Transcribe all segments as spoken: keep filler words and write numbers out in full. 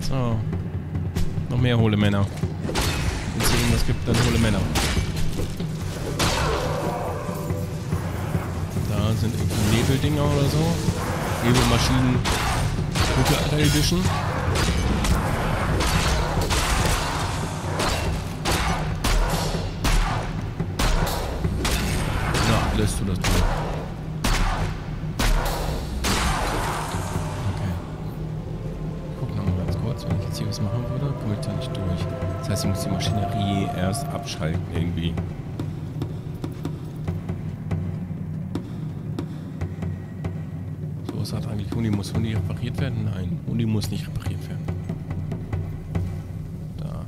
So. Noch mehr hohle Männer. Wenn es hier irgendwas gibt, dann hohle Männer. Da sind irgendwie Nebeldinger oder so. Nebelmaschinen. Mittelalter Edition. Ja, alles tut das tun. Wenn ich jetzt hier was machen würde, komme ich da nicht durch. Das heißt, ich muss die Maschinerie erst abschalten irgendwie. So, was sagt eigentlich Huni? Muss Huni repariert werden? Nein, Huni muss nicht repariert werden. Da.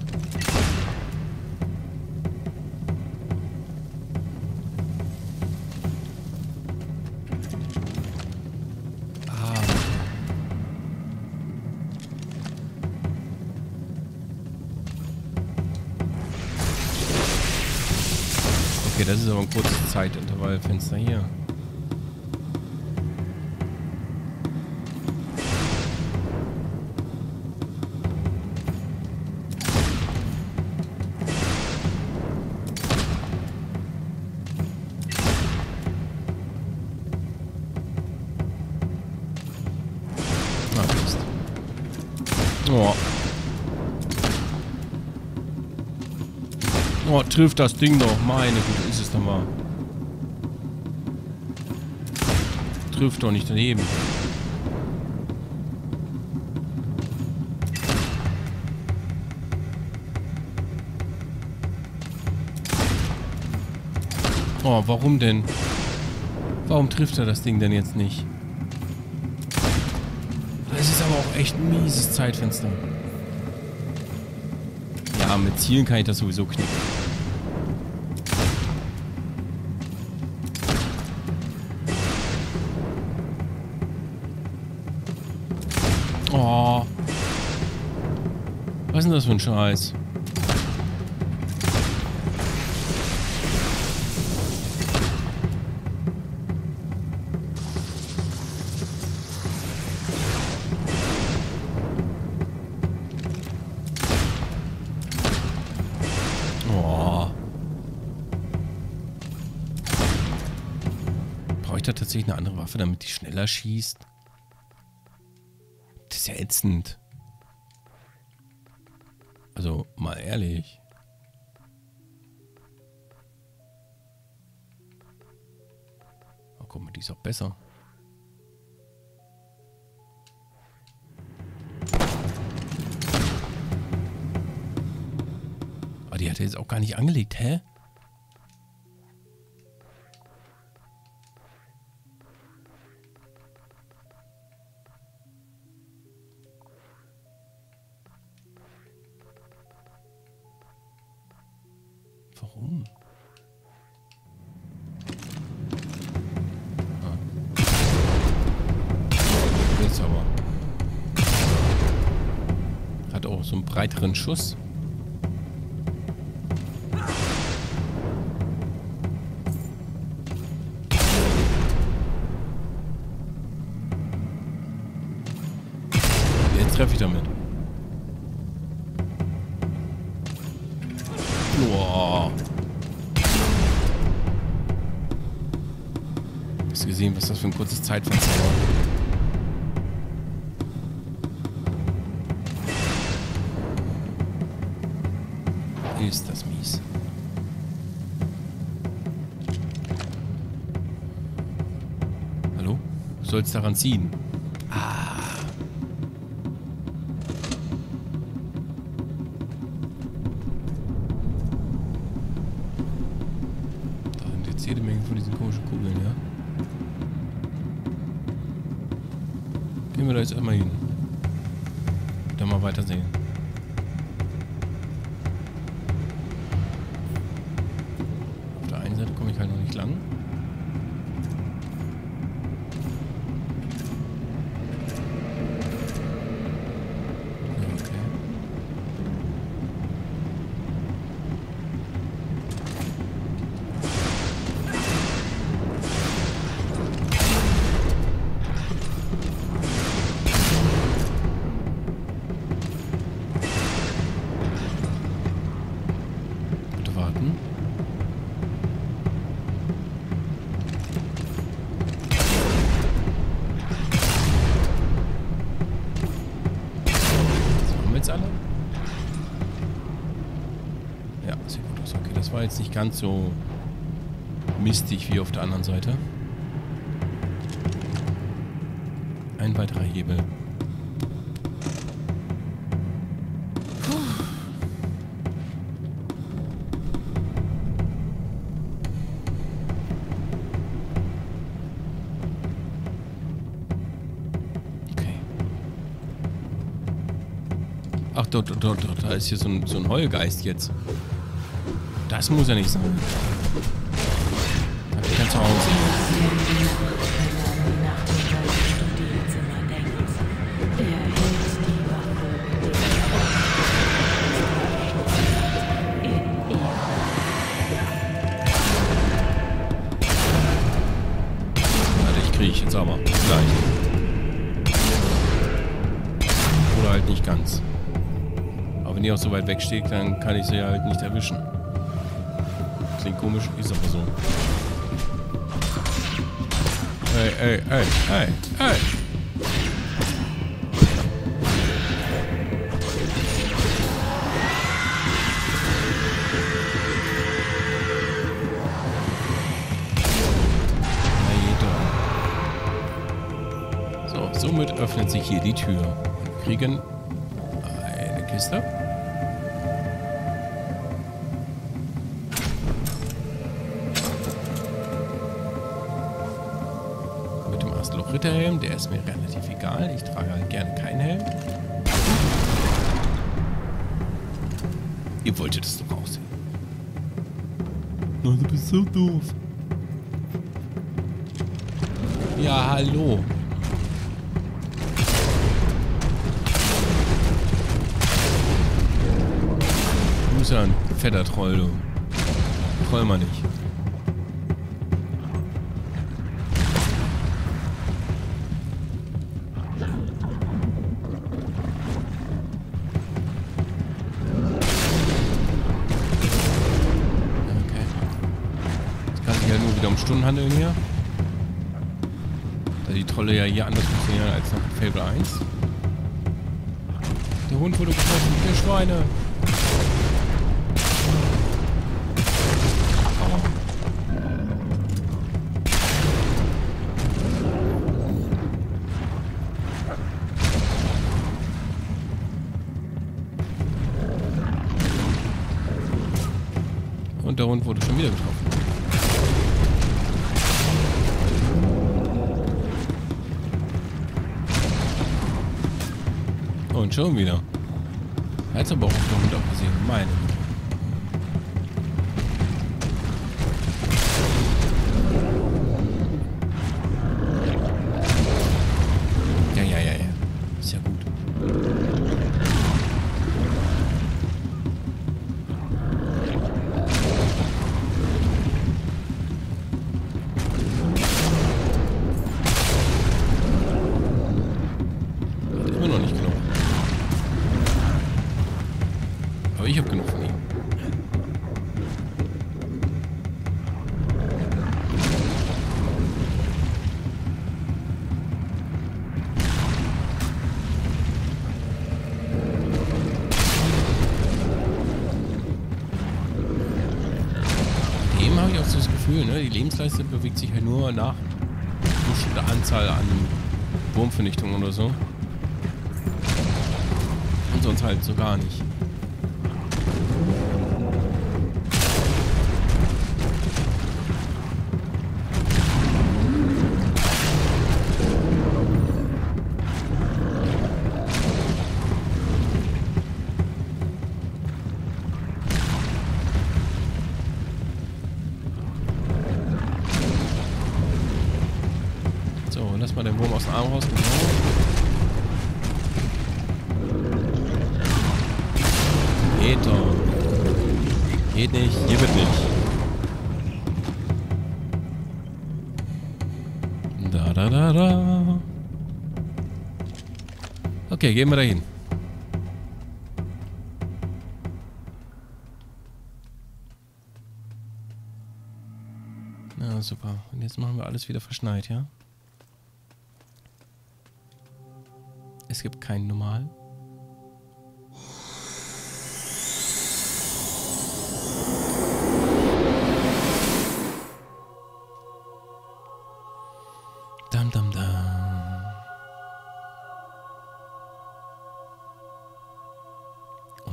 Okay, das ist aber ein kurzes Zeitintervallfenster hier. Ah, Mist. Oh. Oh, trifft das Ding doch. Meine Güte, ist es doch mal. Trifft doch nicht daneben. Oh, warum denn? Warum trifft er das Ding denn jetzt nicht? Das ist aber auch echt ein mieses Zeitfenster. Ja, mit Zielen kann ich das sowieso knicken. Oh. Was ist denn das für ein Scheiß? Oh. Brauche ich da tatsächlich eine andere Waffe, damit die schneller schießt? Das ist ja ätzend. Also, mal ehrlich. Oh, guck mal, die ist auch besser. Aber die hat er jetzt auch gar nicht angelegt, hä? Warum? Ah. Jetzt aber. Hat auch so einen breiteren Schuss. Jetzt treffe ich damit. Boah. Hast du gesehen, was das für ein kurzes Zeitfenster war? Ist das mies. Hallo? Du sollst daran ziehen. Ah. Jede Menge von diesen komischen Kugeln, ja. Gehen wir da jetzt einmal hin. Dann mal weitersehen. Auf der einen Seite komme ich halt noch nicht lang. jetzt nicht ganz so mistig wie auf der anderen Seite. Ein weiterer Hebel. Ach, dort, dort, dort, da ist hier so ein, so ein Heulgeist jetzt. Das muss ja nicht sein. Da ich kann zu Hause. Warte, ich kriege jetzt aber. Vielleicht. Oder halt nicht ganz. Wenn die auch so weit weg steht, dann kann ich sie halt nicht erwischen. Klingt komisch, ist aber so. Ey, ey, ey, ey, ey. So, somit öffnet sich hier die Tür. Wir kriegen eine Kiste. Ritterhelm, der ist mir relativ egal. Ich trage halt gerne keinen Helm. Ihr wolltet es doch aussehen. Oh, du bist so doof. Ja, hallo. Du bist ja ein fetter Troll, du. Troll mal nicht. Um Stunden handeln hier. Da die Trolle ja hier anders funktionieren als noch in Fable eins. Der Hund wurde geschossen, der Schweine. Aua. Und der Hund wurde schon wieder getroffen. Und schon wieder. Er hat aber auch auf den Hund abgesehen. Meine Güte. Ja, ja, ja, ja. Ist ja gut. Hat immer noch nicht genug. Aber ich habe genug von ihm. Dem habe ich auch so das Gefühl, ne? Die Lebensleiste bewegt sich halt nur nach bestimmter Anzahl an Wurmvernichtungen oder so. Und sonst halt so gar nicht. So, lass mal den Wurm aus dem Arm raus. Genau. Geht doch. Geht nicht. Hier wird nicht. Da, da, da, da. Okay, gehen wir dahin. Na, super. Und jetzt machen wir alles wieder verschneit, ja? Es gibt kein Normal.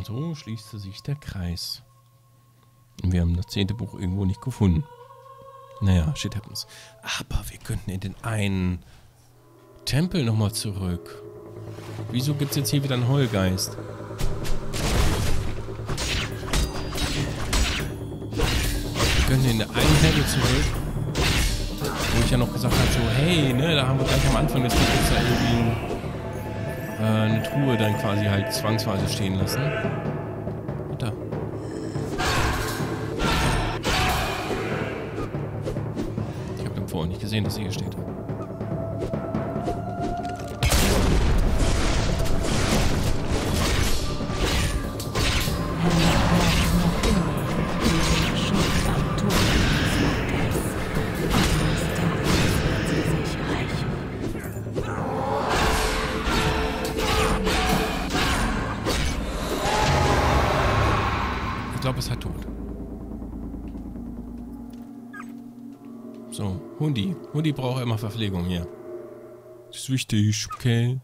Und so schließte sich der Kreis. Und wir haben das zehnte Buch irgendwo nicht gefunden. Naja, shit happens. Aber wir könnten in den einen Tempel nochmal zurück. Wieso gibt es jetzt hier wieder einen Heulgeist? Wir können in den einen Tempel zurück. Wo ich ja noch gesagt habe, so, hey, ne, da haben wir gleich am Anfang des Buches ja irgendwie äh, eine Truhe dann quasi halt zwangsweise stehen lassen. Und da. Ich habe vorher nicht gesehen, dass sie hier steht. Ich glaube, es hat tot. So, Hundi. Hundi braucht immer Verpflegung hier. Das ist wichtig, okay.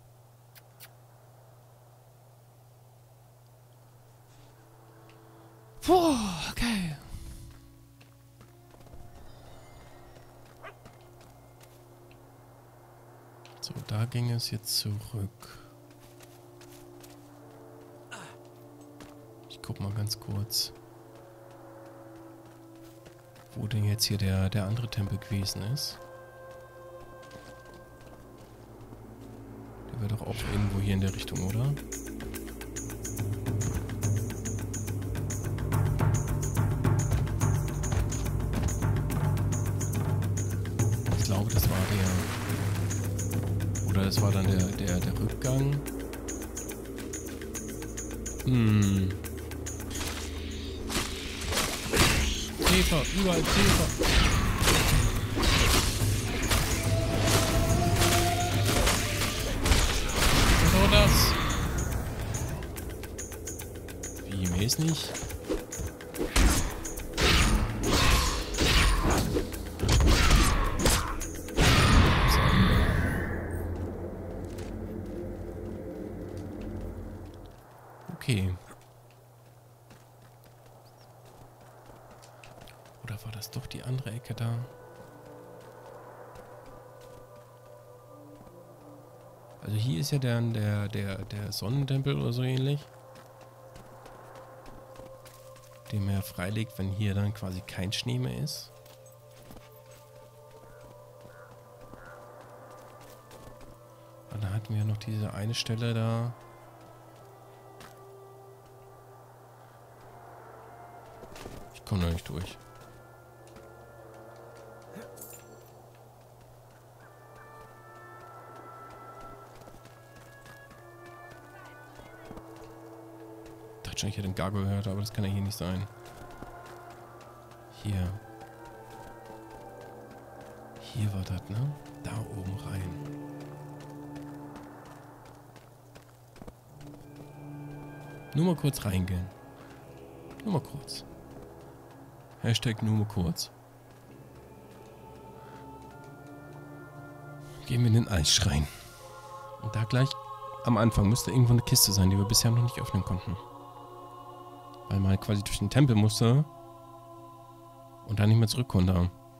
Puh, okay. So, da ging es jetzt zurück. Ich guck mal ganz kurz, wo denn jetzt hier der, der andere Tempel gewesen ist. Der wäre doch auch irgendwo hier in der Richtung, oder? Ich glaube, das war der... Oder das war dann der, der, der Rückgang. Hm... Käfer, überall Käfer. So das. Wie, mir ist nicht? Okay. Oder war das doch die andere Ecke da? Also hier ist ja dann der, der, der Sonnentempel oder so ähnlich. Den man ja freilegt, wenn hier dann quasi kein Schnee mehr ist. Und dann hatten wir noch diese eine Stelle da. Ich komme da nicht durch. Ich hätte den Gargoyle gehört, aber das kann ja hier nicht sein. Hier. Hier war das, ne? Da oben rein. Nur mal kurz reingehen. Nur mal kurz. Hashtag nur mal kurz. Gehen wir in den Eisschrein. Und da gleich am Anfang müsste irgendwo eine Kiste sein, die wir bisher noch nicht öffnen konnten. Weil man quasi durch den Tempel musste und dann nicht mehr zurück konnte.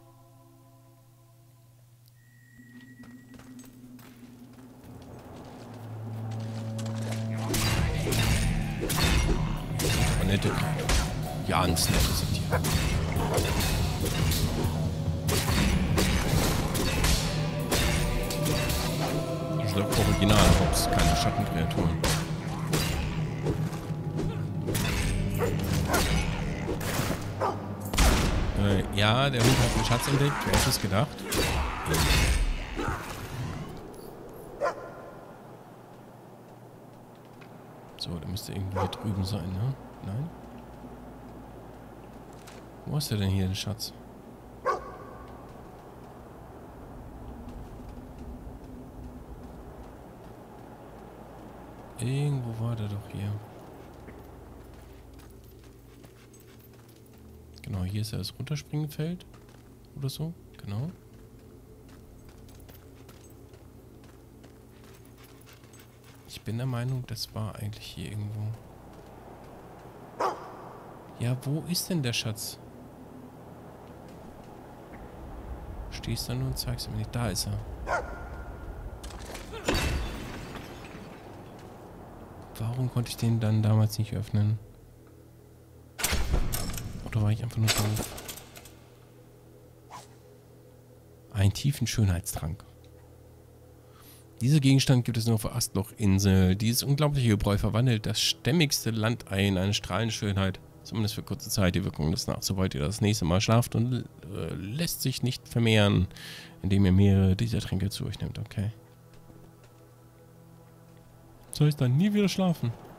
Aber nette, ganz nette sind die. Das ist doch original, ob es keine Schattenkreaturen. Äh, ja, der Hund hat einen Schatz entdeckt. Wer hätte es gedacht? So, der müsste irgendwo hier drüben sein, ne? Nein? Wo ist der denn hier, der Schatz? Irgendwo war der doch hier. Genau, hier ist ja das Runterspringenfeld. Oder so, genau. Ich bin der Meinung, das war eigentlich hier irgendwo. Ja, wo ist denn der Schatz? Stehst da nur und zeigst mir nicht. Da ist er. Warum konnte ich den dann damals nicht öffnen? Oder war ich einfach nur doof? Ein tiefen Schönheitstrank. Dieser Gegenstand gibt es nur auf der Astlochinsel. Dieses unglaubliche Gebräu verwandelt das stämmigste Landei in eine strahlende Schönheit. Zumindest für kurze Zeit. Die Wirkung des Nachts, sobald ihr das nächste Mal schlaft und äh, lässt sich nicht vermehren, indem ihr mehrere dieser Tränke zu euch nehmt. Okay. Soll ich dann nie wieder schlafen?